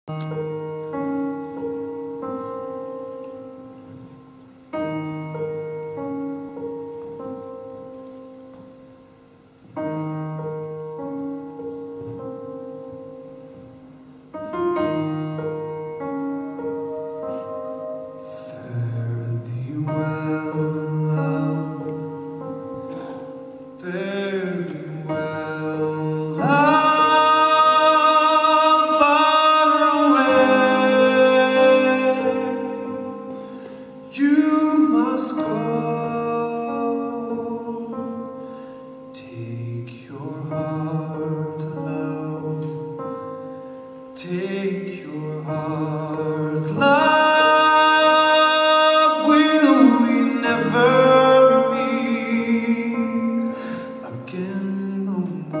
Take your heart, love, will we never meet again no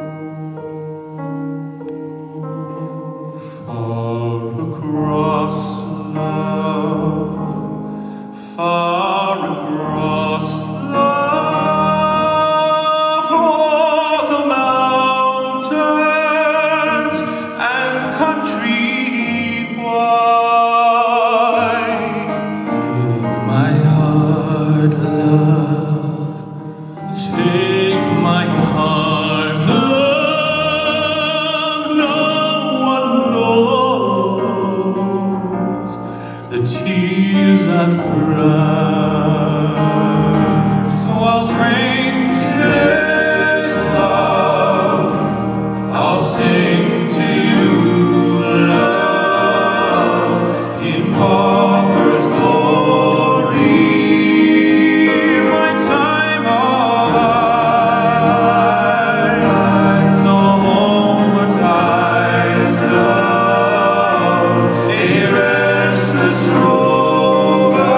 more? Far across love, far across love, o'er the mountains and country wide. Take my heart, love, take my heart, love. No one knows the tears I've cried. So I'll drink today, love, I'll sing to you, love, in pauper's glory. My time of life, no homeward ties, love, a restless rover.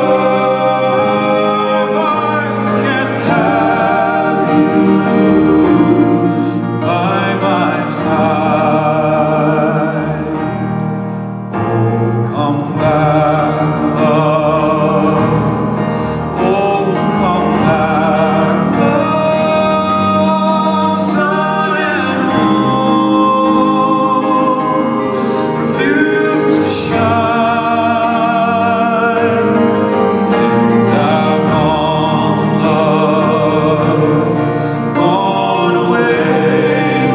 I can have you by my side. Oh, come back, love. Oh, come back, love. Sun and moon refuse to shine. Since I've gone, love, gone away,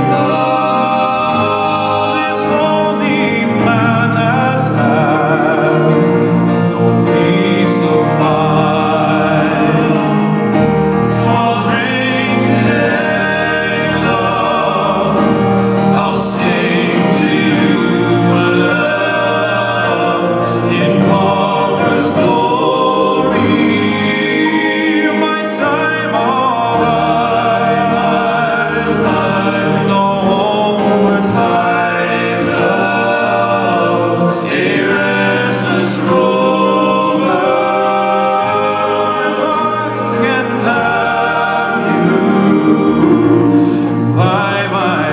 love, this lonely man has had no peace of mind. So I'll drink today, love, I'll sing to you, love, in pauper's glory. My time of life, no homeward ties, love, a restless rover. I can have you by my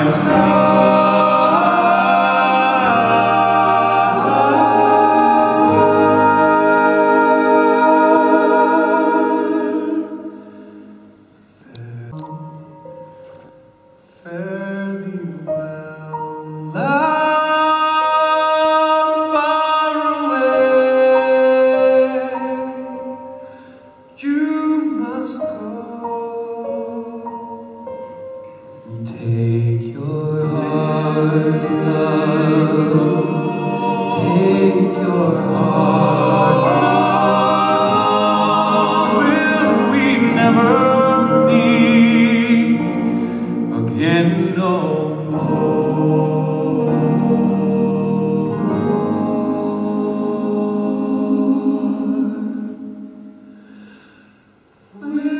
side. Fare thee well, love, far away. You must go. Take your heart, love, take your heart, love. Will we never meet again no more?